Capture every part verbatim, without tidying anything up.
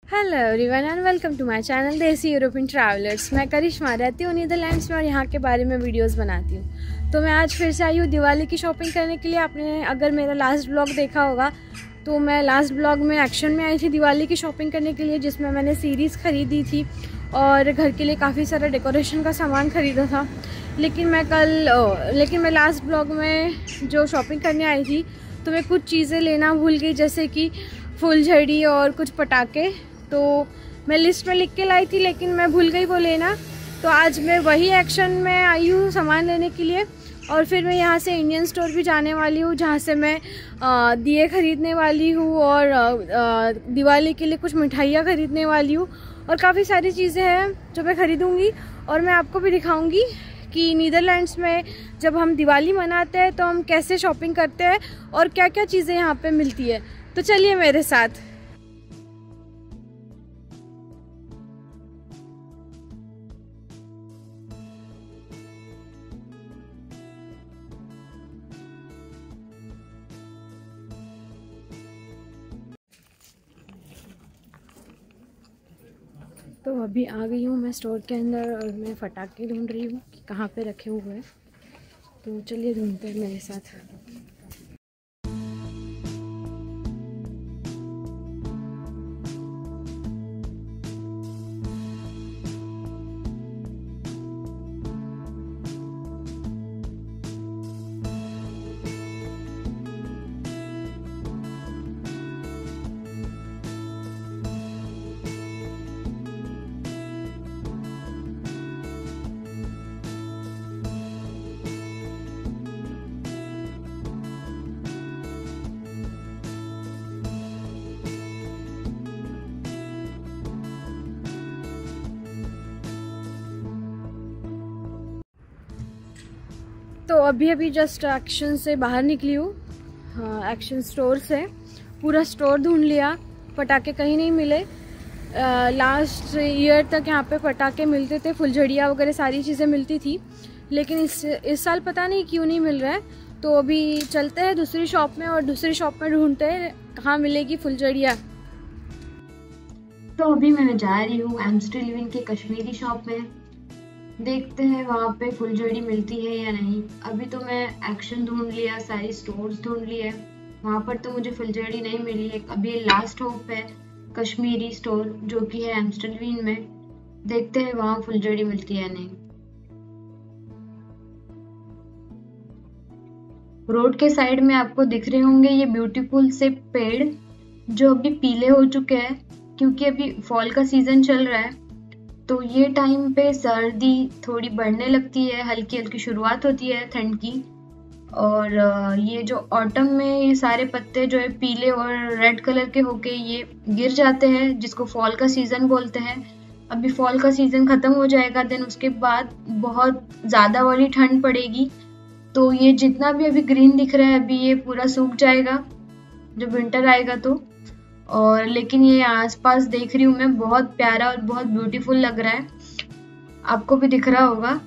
Hello everyone and welcome to my channel Desi European travellers. मैं करिश्मा रहती हूँ नीदरलैंड्स में और यहाँ के बारे में वीडियोस बनाती हूँ। तो मैं आज फिर से आई हूँ दिवाली की शॉपिंग करने के लिए। आपने अगर मेरा लास्ट ब्लॉग देखा होगा तो मैं लास्ट ब्लॉग में एक्शन में आई थी दिवाली की शॉपिंग करने के लिए, जिसमें मैंने सीरीज़ ख़रीदी थी और घर के लिए काफ़ी सारा डेकोरेशन का सामान ख़रीदा था। लेकिन मैं कल लेकिन मैं लास्ट ब्लॉग में जो शॉपिंग करने आई थी तो मैं कुछ चीज़ें लेना भूल गई, जैसे कि फुलझड़ी और कुछ पटाखे। तो मैं लिस्ट में लिख के लाई थी लेकिन मैं भूल गई वो लेना। तो आज मैं वही एक्शन में आई हूँ सामान लेने के लिए, और फिर मैं यहाँ से इंडियन स्टोर भी जाने वाली हूँ जहाँ से मैं दिए ख़रीदने वाली हूँ और आ, दिवाली के लिए कुछ मिठाइयाँ ख़रीदने वाली हूँ और काफ़ी सारी चीज़ें हैं जो मैं ख़रीदूँगी। और मैं आपको भी दिखाऊँगी कि नीदरलैंड्स में जब हम दिवाली मनाते हैं तो हम कैसे शॉपिंग करते हैं और क्या क्या चीज़ें यहाँ पे मिलती है। तो चलिए मेरे साथ। तो अभी आ गई हूँ मैं स्टोर के अंदर और मैं फटाके ढूंढ रही हूँ कि कहाँ पे रखे हुए हैं। तो चलिए ढूंढते हैं मेरे साथ। तो अभी अभी जस्ट एक्शन से बाहर निकली हूँ, हाँ, एक्शन स्टोर से। पूरा स्टोर ढूंढ लिया, पटाखे कहीं नहीं मिले। आ, लास्ट ईयर तक यहाँ पे पटाखे मिलते थे, फुलझड़ियाँ वगैरह सारी चीज़ें मिलती थी, लेकिन इस इस साल पता नहीं क्यों नहीं मिल रहा है। तो अभी चलते हैं दूसरी शॉप में और दूसरी शॉप में ढूंढते हैं कहाँ मिलेगी फुलझड़ियाँ। तो अभी मैं जा रही हूँ एम्स्टरलिविन के कश्मीरी शॉप में, देखते हैं वहाँ पे फुलझड़ी मिलती है या नहीं। अभी तो मैं एक्शन ढूंढ लिया, सारी स्टोर्स ढूंढ लिए, वहाँ पर तो मुझे फुलझड़ी नहीं मिली है। अभी लास्ट होप है कश्मीरी स्टोर जो कि है एम्स्टरलिविन में, देखते हैं वहाँ फुलझड़ी मिलती है या नहीं। रोड के साइड में आपको दिख रहे होंगे ये ब्यूटीफुल से पेड़ जो अभी पीले हो चुके हैं क्योंकि अभी फॉल का सीजन चल रहा है। तो ये टाइम पे सर्दी थोड़ी बढ़ने लगती है, हल्की हल्की शुरुआत होती है ठंड की। और ये जो ऑटम में ये सारे पत्ते जो है पीले और रेड कलर के होके ये गिर जाते हैं, जिसको फॉल का सीजन बोलते हैं। अभी फॉल का सीजन खत्म हो जाएगा, देन उसके बाद बहुत ज़्यादा वाली ठंड पड़ेगी। तो ये जितना भी अभी ग्रीन दिख रहा है अभी ये पूरा सूख जाएगा जब विंटर आएगा तो। और लेकिन ये आसपास देख रही हूँ मैं, बहुत प्यारा और बहुत ब्यूटीफुल लग रहा है, आपको भी दिख रहा होगा।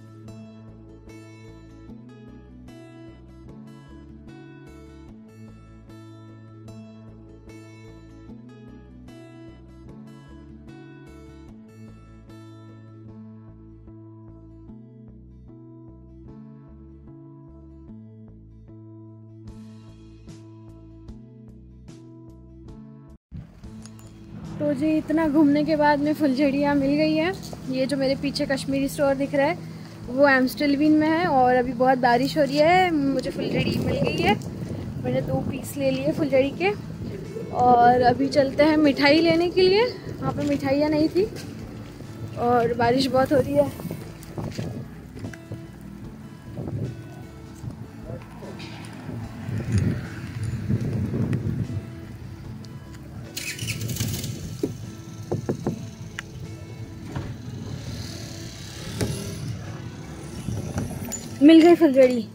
तो जी इतना घूमने के बाद में फुलझड़ियाँ मिल गई है। ये जो मेरे पीछे कश्मीरी स्टोर दिख रहा है वो एम्स्टरलिविन में है और अभी बहुत बारिश हो रही है, मुझे फुलझड़ी मिल गई है। मैंने दो पीस ले लिए फुलझड़ी के और अभी चलते हैं मिठाई लेने के लिए। वहाँ पे मिठाइयाँ नहीं थी और बारिश बहुत हो रही है। मिल गई फुलझड़ी।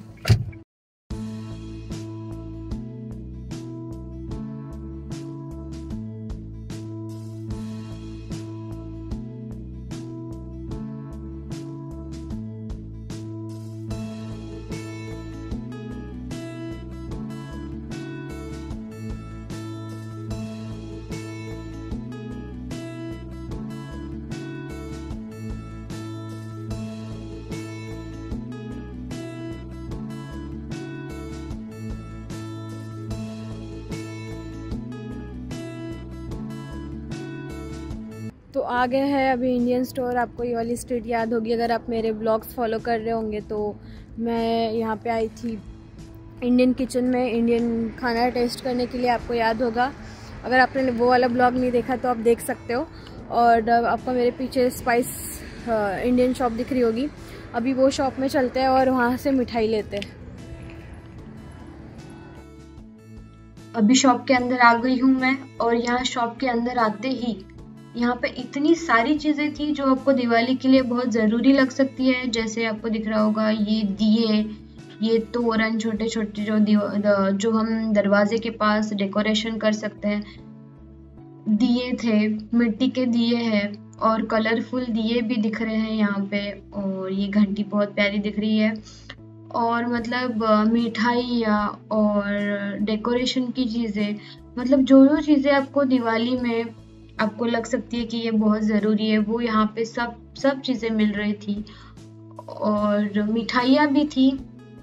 तो आ गए हैं अभी इंडियन स्टोर। आपको ये वाली स्ट्रीट याद होगी अगर आप मेरे ब्लॉग्स फॉलो कर रहे होंगे। तो मैं यहाँ पे आई थी इंडियन किचन में इंडियन खाना टेस्ट करने के लिए, आपको याद होगा। अगर आपने वो वाला ब्लॉग नहीं देखा तो आप देख सकते हो। और आपको मेरे पीछे स्पाइस इंडियन शॉप दिख रही होगी। अभी वो शॉप में चलते हैं और वहाँ से मिठाई लेते हैं। अभी शॉप के अंदर आ गई हूँ मैं, और यहाँ शॉप के अंदर आते ही यहाँ पे इतनी सारी चीज़ें थी जो आपको दिवाली के लिए बहुत ज़रूरी लग सकती है। जैसे आपको दिख रहा होगा ये दिए, ये तोरण, छोटे छोटे जो जो हम दरवाजे के पास डेकोरेशन कर सकते हैं, दिए थे, मिट्टी के दिए हैं और कलरफुल दिए भी दिख रहे हैं यहाँ पे। और ये घंटी बहुत प्यारी दिख रही है। और मतलब मिठाइयाँ और डेकोरेशन की चीज़ें, मतलब जो जो चीज़ें आपको दिवाली में आपको लग सकती है कि ये बहुत ज़रूरी है, वो यहाँ पे सब सब चीज़ें मिल रही थी। और मिठाइयाँ भी थी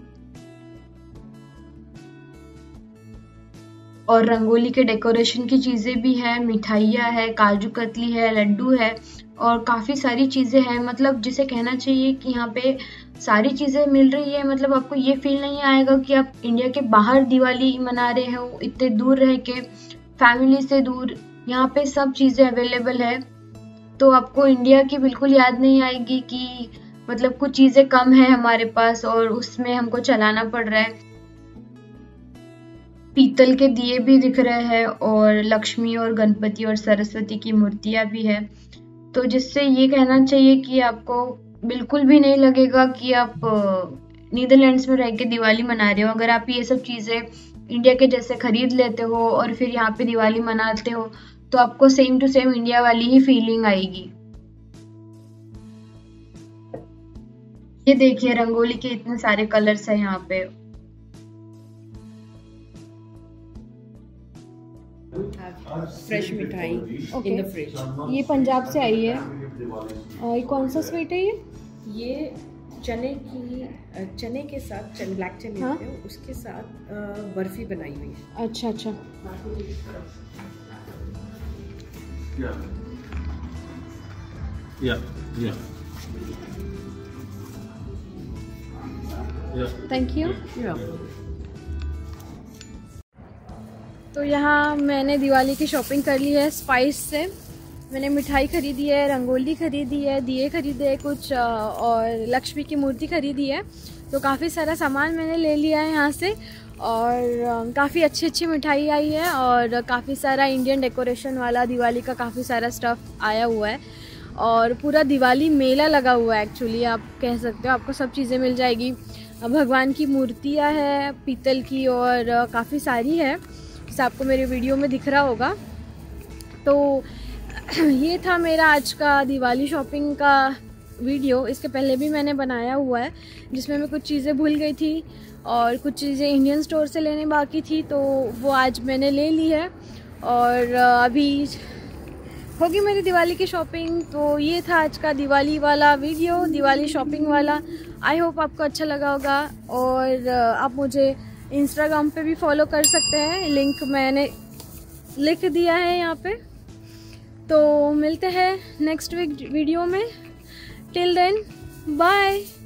और रंगोली के डेकोरेशन की चीज़ें भी है, मिठाइयाँ है, काजू कतली है, लड्डू है और काफ़ी सारी चीज़ें हैं। मतलब जिसे कहना चाहिए कि यहाँ पे सारी चीज़ें मिल रही है। मतलब आपको ये फील नहीं आएगा कि आप इंडिया के बाहर दिवाली मना रहे हो, इतने दूर रह के, फैमिली से दूर। यहाँ पे सब चीज़ें अवेलेबल है, तो आपको इंडिया की बिल्कुल याद नहीं आएगी कि मतलब कुछ चीज़ें कम है हमारे पास और उसमें हमको चलाना पड़ रहा है। पीतल के दिए भी दिख रहे हैं और लक्ष्मी और गणपति और सरस्वती की मूर्तियाँ भी है। तो जिससे ये कहना चाहिए कि आपको बिल्कुल भी नहीं लगेगा कि आप नीदरलैंड्स में रह के दिवाली मना रहे हो। अगर आप ये सब चीज़ें इंडिया के जैसे खरीद लेते हो और फिर यहाँ पे दिवाली मनाते हो तो आपको सेम टू सेम इंडिया वाली ही फीलिंग आएगी। ये देखिए रंगोली के इतने सारे कलर्स हैं यहाँ पे। फ्रेश मिठाई इन द फ्रिज। ये पंजाब से आई है। और ये कौन सा स्वीट है ये? ये चने की चने के साथ चन, ब्लैक चने हाँ? होते हैं, उसके साथ आ, बर्फी बनाई हुई है। अच्छा अच्छा। Yeah. Yeah. Yeah. Yeah. Thank you. Yeah. तो यहाँ मैंने दिवाली की शॉपिंग कर ली है स्पाइस से। मैंने मिठाई खरीदी है, रंगोली खरीदी है, दिए खरीदे हैं कुछ और लक्ष्मी की मूर्ति खरीदी है। तो काफ़ी सारा सामान मैंने ले लिया है यहाँ से और काफ़ी अच्छी अच्छी मिठाई आई है और काफ़ी सारा इंडियन डेकोरेशन वाला दिवाली का काफ़ी सारा स्टफ़ आया हुआ है और पूरा दिवाली मेला लगा हुआ है एक्चुअली, आप कह सकते हो। आपको सब चीज़ें मिल जाएगी। भगवान की मूर्तियाँ हैं पीतल की और काफ़ी सारी है, जैसे आपको मेरे वीडियो में दिख रहा होगा। तो ये था मेरा आज का दिवाली शॉपिंग का वीडियो। इसके पहले भी मैंने बनाया हुआ है जिसमें मैं कुछ चीज़ें भूल गई थी और कुछ चीज़ें इंडियन स्टोर से लेने बाकी थी, तो वो आज मैंने ले ली है और अभी होगी मेरी दिवाली की शॉपिंग। तो ये था आज का दिवाली वाला वीडियो, दिवाली शॉपिंग वाला। आई होप आपको अच्छा लगा होगा और आप मुझे इंस्टाग्राम पे भी फॉलो कर सकते हैं, लिंक मैंने लिख दिया है यहाँ पे। तो मिलते हैं नेक्स्ट वीक वीडियो में। Till then bye.